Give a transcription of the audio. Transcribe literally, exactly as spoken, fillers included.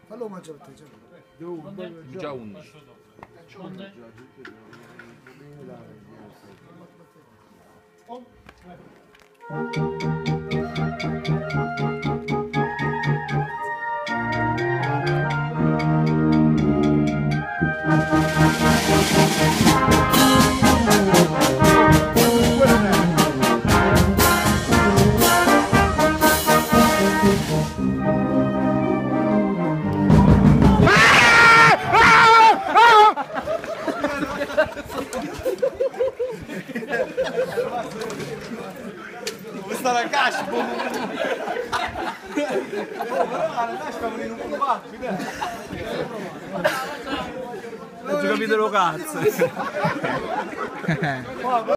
Fallo mangiare te, già. Già undici. Questa la caixa, pô. Non ci capite lo cazzo.